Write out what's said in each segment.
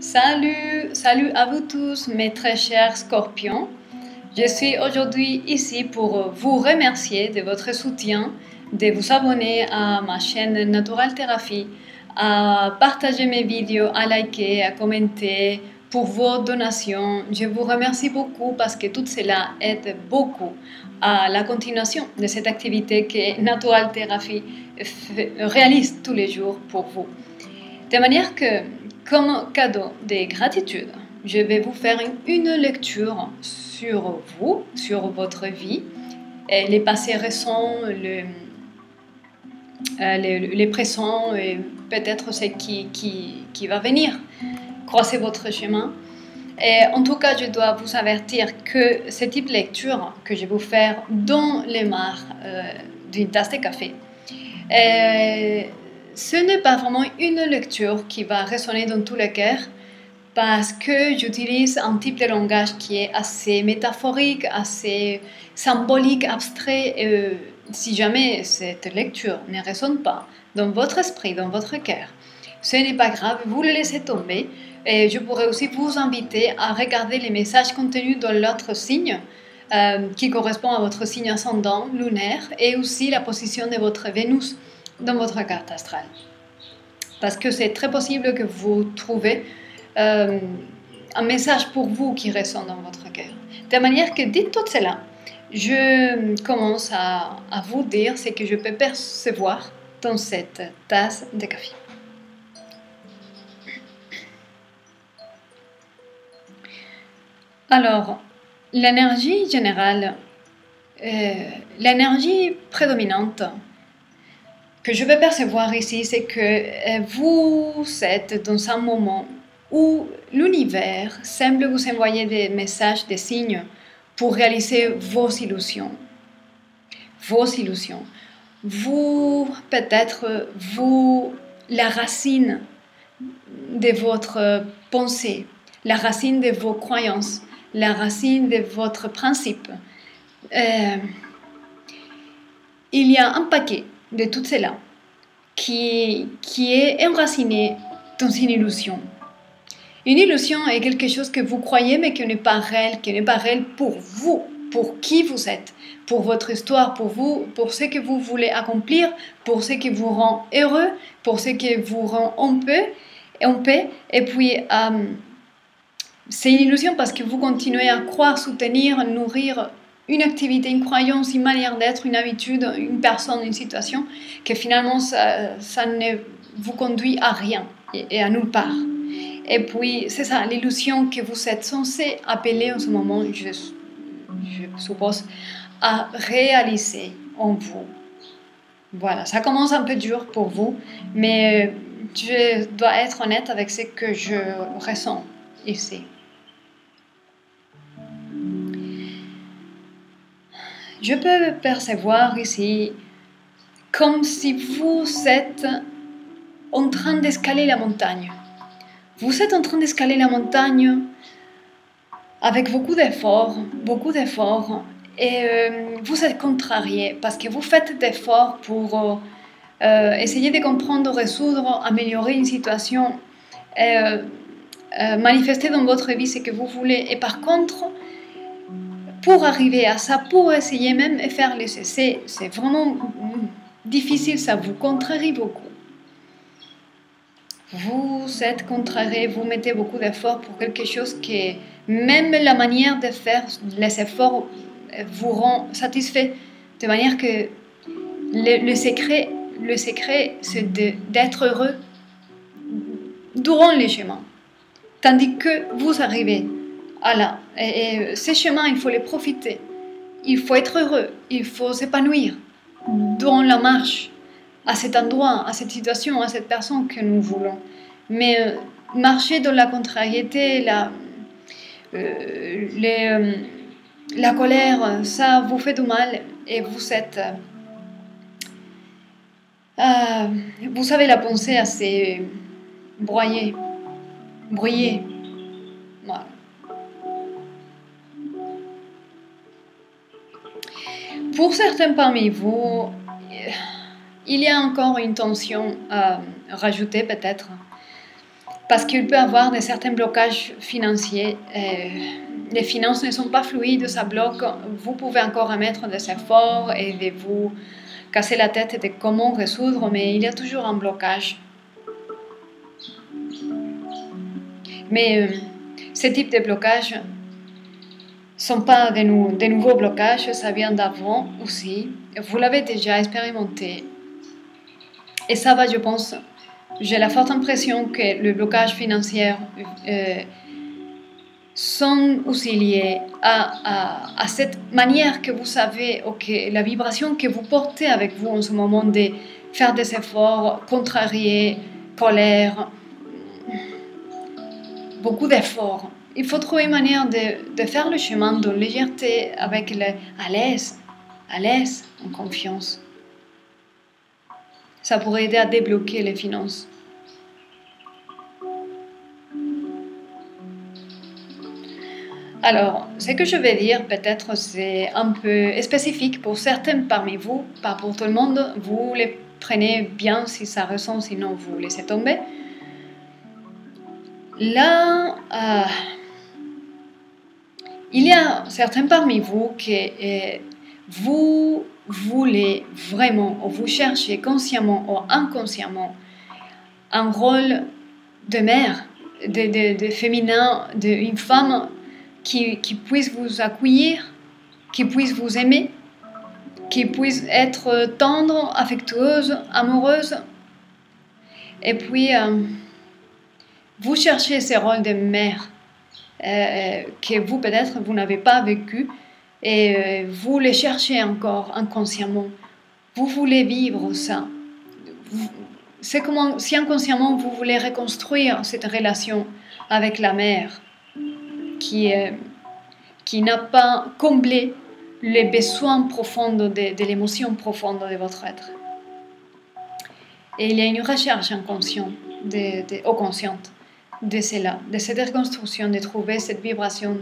Salut à vous tous, mes très chers scorpions. Je suis aujourd'hui ici pour vous remercier de votre soutien, de vous abonner à ma chaîne Natural Thérapie, à partager mes vidéos, à liker, à commenter, pour vos donations. Je vous remercie beaucoup parce que tout cela aide beaucoup à la continuation de cette activité que Natural Thérapie réalise tous les jours pour vous. De manière que, comme cadeau de gratitude, je vais vous faire une lecture sur vous, sur votre vie, et les passés récents, les présents et peut-être ce qui va venir croiser votre chemin. Et en tout cas, je dois vous avertir que ce type de lecture que je vais vous faire dans les mares d'une tasse de café, ce n'est pas vraiment une lecture qui va résonner dans tous les cœurs parce que j'utilise un type de langage qui est assez métaphorique, assez symbolique, abstrait. Si jamais cette lecture ne résonne pas dans votre esprit, dans votre cœur, ce n'est pas grave, vous le laissez tomber. Et je pourrais aussi vous inviter à regarder les messages contenus dans l'autre signe qui correspond à votre signe ascendant lunaire et aussi la position de votre Vénus dans votre carte astrale. Parce que c'est très possible que vous trouvez un message pour vous qui résonne dans votre cœur. De manière que, dit tout cela, je commence à vous dire ce que je peux percevoir dans cette tasse de café. Alors, l'énergie générale, l'énergie prédominante que je vais percevoir ici, c'est que vous êtes dans un moment où l'univers semble vous envoyer des messages, des signes pour réaliser vos illusions. Vos illusions. Vous, peut-être, vous, la racine de votre pensée, la racine de vos croyances, la racine de votre principe. Il y a un paquet de tout cela qui est enraciné dans une illusion. Une illusion est quelque chose que vous croyez mais qui n'est pas réel pour vous, pour qui vous êtes, pour votre histoire, pour vous, pour ce que vous voulez accomplir, pour ce qui vous rend heureux, pour ce qui vous rend en paix. Et puis, c'est une illusion parce que vous continuez à croire, soutenir, nourrir une activité, une croyance, une manière d'être, une habitude, une personne, une situation, que finalement, ça ne vous conduit à rien et à nulle part. Et puis, c'est ça, l'illusion que vous êtes censé appeler en ce moment, je suppose, à réaliser en vous. Voilà, ça commence un peu dur pour vous, mais je dois être honnête avec ce que je ressens ici. Je peux percevoir ici comme si vous êtes en train d'escalader la montagne. Vous êtes en train d'escalader la montagne avec beaucoup d'efforts, et vous êtes contrarié parce que vous faites d'efforts pour essayer de comprendre, résoudre, améliorer une situation, manifester dans votre vie ce que vous voulez. Et par contre, pour arriver à ça, pour essayer même de faire les essais, c'est vraiment difficile, ça vous contrarie beaucoup. Vous êtes contrarié, vous mettez beaucoup d'efforts pour quelque chose que même la manière de faire les efforts vous rend satisfait. De manière que le secret c'est d'être heureux durant les chemins. Tandis que vous arrivez à là. Et ces chemins, il faut les profiter. Il faut être heureux, il faut s'épanouir dans la marche, à cet endroit, à cette situation, à cette personne que nous voulons. Mais marcher dans la contrariété, la colère, ça vous fait du mal et vous êtes... vous avez la pensée assez brouillée. Voilà. Pour certains parmi vous, il y a encore une tension à rajouter peut-être. parce qu'il peut y avoir de certains blocages financiers. Les finances ne sont pas fluides, ça bloque. Vous pouvez encore mettre des efforts et de vous casser la tête de comment résoudre, mais il y a toujours un blocage. Mais ce type de blocage ne sont pas de nouveaux blocages, ça vient d'avant aussi. Vous l'avez déjà expérimenté. Et ça va, je pense, j'ai la forte impression que le blocage financier sont aussi liés à cette manière que vous savez, la vibration que vous portez avec vous en ce moment de faire des efforts, contrarier, colère, beaucoup d'efforts. Il faut trouver une manière de faire le chemin de légèreté avec à l'aise, en confiance. Ça pourrait aider à débloquer les finances. Alors, ce que je vais dire, peut-être, c'est un peu spécifique pour certains parmi vous, pas pour tout le monde. Vous les prenez bien si ça ressent, sinon vous laissez tomber. Là, il y a certains parmi vous que vous voulez vraiment, ou vous cherchez consciemment ou inconsciemment, un rôle de mère, de féminin, d'une femme qui puisse vous accueillir, qui puisse vous aimer, qui puisse être tendre, affectueuse, amoureuse. Et puis, vous cherchez ce rôle de mère que vous, peut-être, vous n'avez pas vécu et vous le cherchez encore inconsciemment. Vous voulez vivre ça. C'est comme si inconsciemment, vous voulez reconstruire cette relation avec la mère qui n'a pas comblé les besoins profonds de l'émotion profonde de votre être. Et il y a une recherche inconsciente ou consciente de cela, de cette reconstruction, de trouver cette vibration.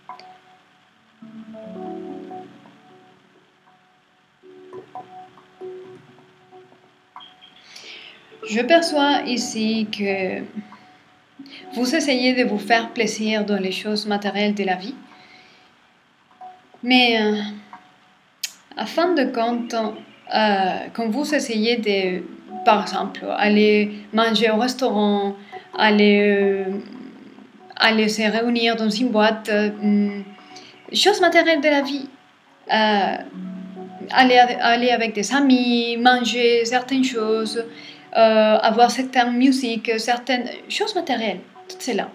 Je perçois ici que vous essayez de vous faire plaisir dans les choses matérielles de la vie, mais à fin de compte, quand vous essayez de, par exemple, aller manger au restaurant, aller se réunir dans une boîte, choses matérielles de la vie, aller avec des amis, manger certaines choses, avoir certaines musiques, certaines choses matérielles, tout cela.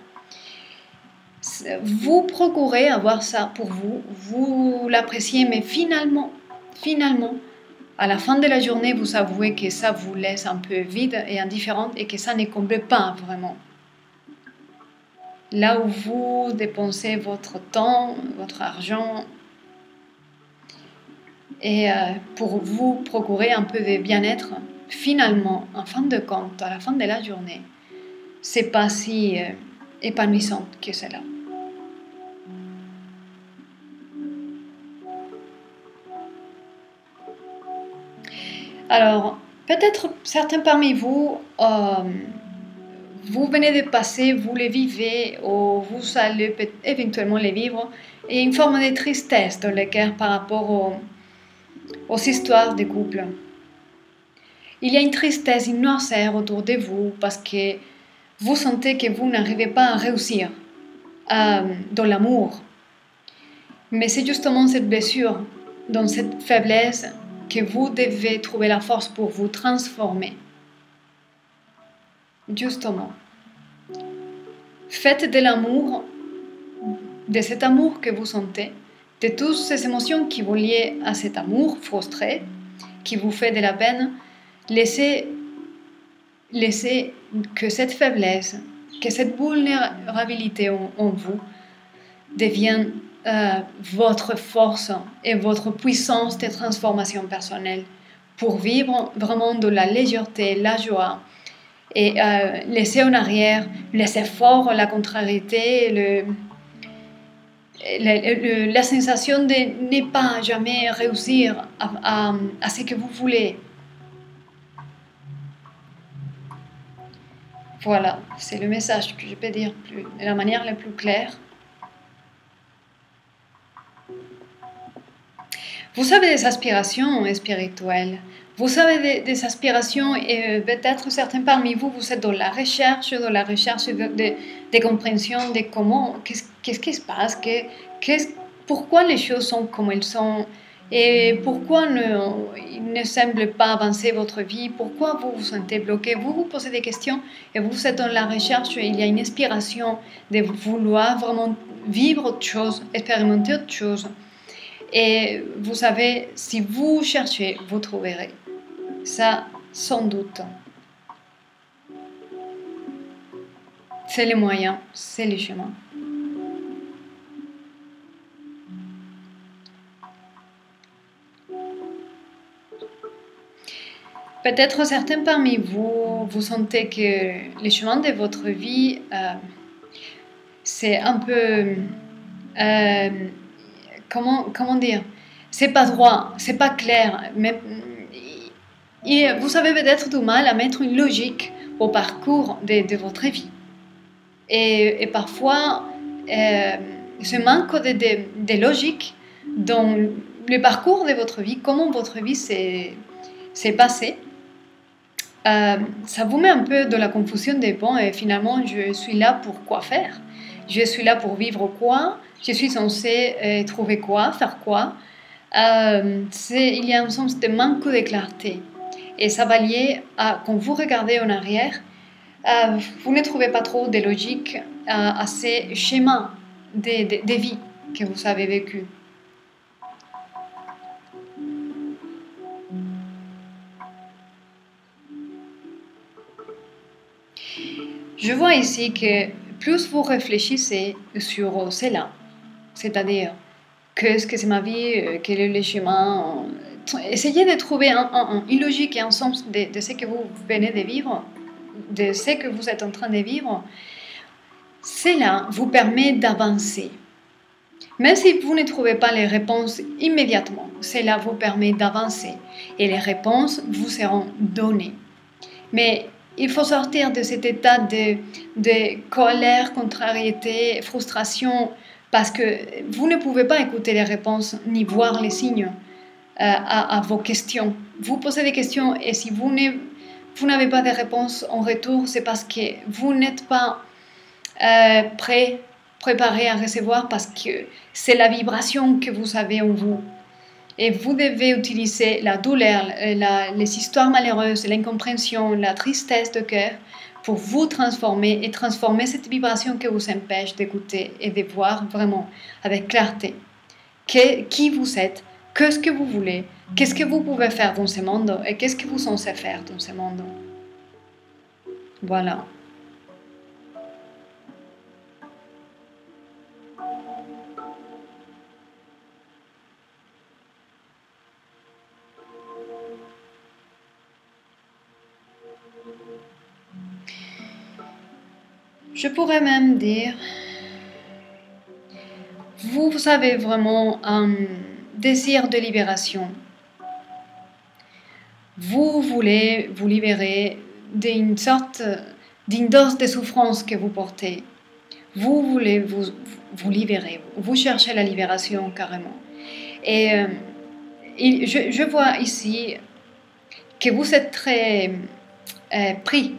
Vous procurez avoir ça pour vous, vous l'appréciez, mais finalement, à la fin de la journée, vous avouez que ça vous laisse un peu vide et indifférente et que ça ne comble pas vraiment. Là où vous dépensez votre temps, votre argent, et pour vous procurer un peu de bien-être, finalement, en fin de compte, à la fin de la journée, c'est pas si épanouissant que cela. Alors, peut-être certains parmi vous, vous venez de passer, vous les vivez, ou vous allez éventuellement les vivre, et une forme de tristesse dans le cœur par rapport aux histoires de couple. Il y a une tristesse, une noirceur autour de vous parce que vous sentez que vous n'arrivez pas à réussir dans l'amour. Mais c'est justement cette blessure, dans cette faiblesse, que vous devez trouver la force pour vous transformer. Justement. Faites de l'amour, de cet amour que vous sentez, de toutes ces émotions qui vous lient à cet amour frustré, qui vous fait de la peine, laissez que cette faiblesse, que cette vulnérabilité en vous devienne votre force et votre puissance de transformation personnelle pour vivre vraiment de la légèreté, la joie et laisser en arrière les efforts, la contrariété, la sensation de ne pas jamais réussir à ce que vous voulez. Voilà, c'est le message que je peux dire de la manière la plus claire. Vous avez des aspirations spirituelles. Vous avez des aspirations et peut-être certains parmi vous, vous êtes dans la recherche de compréhension de comment, qu'est-ce qui se passe, pourquoi les choses sont comme elles sont et pourquoi il ne semble pas avancer votre vie, pourquoi vous vous sentez bloqué. Vous vous posez des questions et vous êtes dans la recherche, il y a une inspiration de vouloir vraiment vivre autre chose, expérimenter autre chose. Et vous savez, si vous cherchez, vous trouverez. Ça, sans doute. C'est les moyens, c'est les chemins. Peut-être certains parmi vous, vous sentez que les chemins de votre vie, c'est un peu... comment dire? C'est pas droit, c'est pas clair. Mais, vous avez peut-être du mal à mettre une logique au parcours de votre vie. Et parfois, ce manque de logique dans le parcours de votre vie, comment votre vie s'est passée, ça vous met un peu dans la confusion des bon, et finalement, je suis là pour quoi faire? Je suis là pour vivre quoi? Je suis censée trouver quoi? Faire quoi? Il y a un sens de manque de clarté. Et ça va lier à, quand vous regardez en arrière, vous ne trouvez pas trop de logique à ces schémas de vie que vous avez vécu. Je vois ici que plus vous réfléchissez sur cela, c'est-à-dire qu'est-ce que c'est ma vie, quel est le chemin, essayez de trouver une logique et un sens de ce que vous venez de vivre, de ce que vous êtes en train de vivre. Cela vous permet d'avancer. Même si vous ne trouvez pas les réponses immédiatement, cela vous permet d'avancer et les réponses vous seront données. Mais il faut sortir de cet état de colère, contrariété, frustration, parce que vous ne pouvez pas écouter les réponses ni voir les signes à vos questions. Vous posez des questions et si vous n'avez pas de réponse en retour, c'est parce que vous n'êtes pas préparé à recevoir, parce que c'est la vibration que vous avez en vous. Et vous devez utiliser la douleur, les histoires malheureuses, l'incompréhension, la tristesse de cœur pour vous transformer et transformer cette vibration qui vous empêche d'écouter et de voir vraiment avec clarté qui vous êtes, qu'est-ce que vous voulez, qu'est-ce que vous pouvez faire dans ce monde et qu'est-ce que vous êtes censé faire dans ce monde. Voilà. Je pourrais même dire, vous avez vraiment un désir de libération. Vous voulez vous libérer d'une dose de souffrance que vous portez. Vous voulez vous libérer. Vous cherchez la libération carrément. Et je vois ici que vous êtes très pris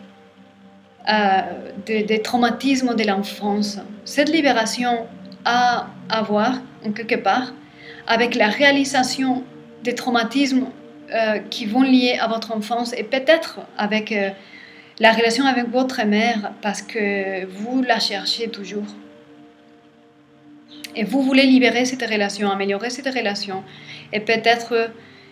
des traumatismes de l'enfance. Cette libération a à voir, en quelque part, avec la réalisation des traumatismes qui vont lier à votre enfance et peut-être avec la relation avec votre mère, parce que vous la cherchez toujours. Et vous voulez libérer cette relation, améliorer cette relation. Et peut-être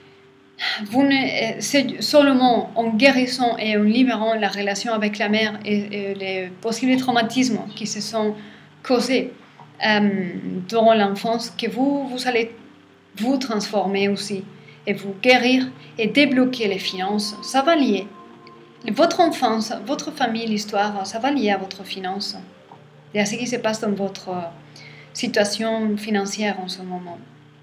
c'est seulement en guérissant et en libérant la relation avec la mère et les possibles traumatismes qui se sont causés durant l'enfance que vous allez vous transformer aussi et vous guérir et débloquer les finances. Ça va lier. Votre enfance, votre famille, l'histoire, ça va lier à votre finance et à ce qui se passe dans votre situation financière en ce moment.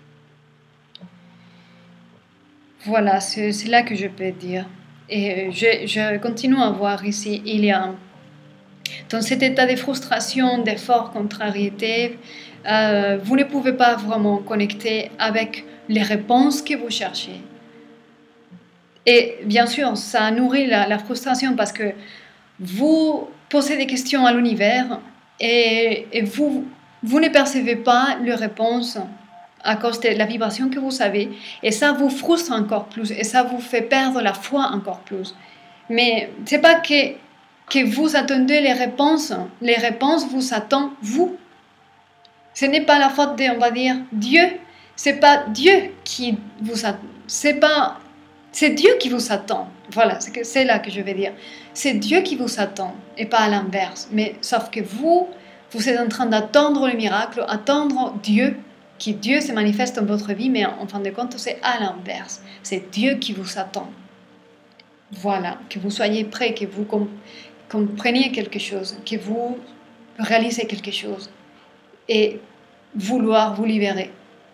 Voilà, c'est là que je peux dire. Et je continue à voir ici, il y a Dans cet état de frustration, de forte contrariété, vous ne pouvez pas vraiment connecter avec les réponses que vous cherchez. Et bien sûr, ça nourrit la frustration parce que vous posez des questions à l'univers et vous ne percevez pas les réponses à cause de la vibration que vous avez. Et ça vous frustre encore plus et ça vous fait perdre la foi encore plus. Mais ce n'est pas que vous attendez les réponses vous attendent vous. Ce n'est pas la faute de, on va dire, Dieu. C'est pas Dieu qui vous attend. C'est Dieu qui vous attend. Voilà, c'est là que je veux dire. C'est Dieu qui vous attend et pas à l'inverse. Mais sauf que vous êtes en train d'attendre le miracle, attendre Dieu, qui Dieu se manifeste dans votre vie, mais en fin de compte, c'est à l'inverse. C'est Dieu qui vous attend. Voilà, que vous soyez prêts, que vous compreniez quelque chose, que vous réalisez quelque chose et vouloir vous libérer.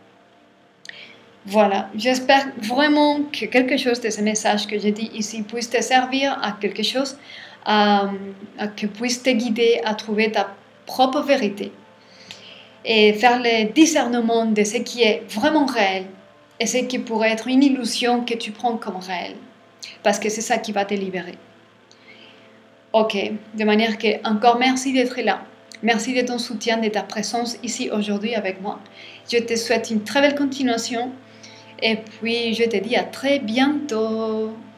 Voilà, j'espère vraiment que quelque chose de ce message que j'ai dit ici puisse te servir à quelque chose, que puisse te guider à trouver ta propre vérité et faire le discernement de ce qui est vraiment réel et ce qui pourrait être une illusion que tu prends comme réel, parce que c'est ça qui va te libérer. Ok, de manière que encore merci d'être là. Merci de ton soutien, de ta présence ici aujourd'hui avec moi. Je te souhaite une très belle continuation et puis je te dis à très bientôt.